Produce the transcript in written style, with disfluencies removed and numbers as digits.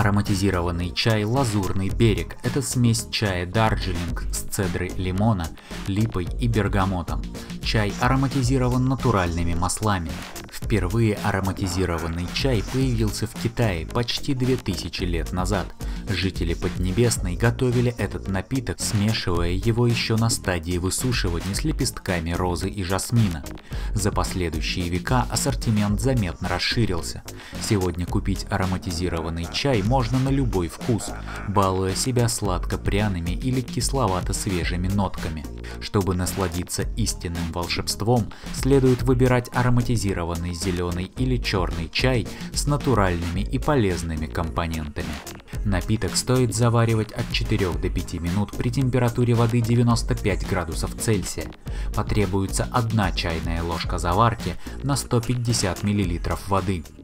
Ароматизированный чай «Лазурный берег» – это смесь чая Дарджилинг с цедрой лимона, липой и бергамотом. Чай ароматизирован натуральными маслами. Впервые ароматизированный чай появился в Китае почти 2000 лет назад. Жители Поднебесной готовили этот напиток, смешивая его еще на стадии высушивания с лепестками розы и жасмина. За последующие века ассортимент заметно расширился. Сегодня купить ароматизированный чай можно на любой вкус, балуя себя сладко-пряными или кисловато-свежими нотками. Чтобы насладиться истинным волшебством, следует выбирать ароматизированный зеленый или черный чай с натуральными и полезными компонентами. Напиток стоит заваривать от 4 до 5 минут при температуре воды 95 градусов Цельсия. Потребуется 1 чайная ложка заварки на 150 мл воды.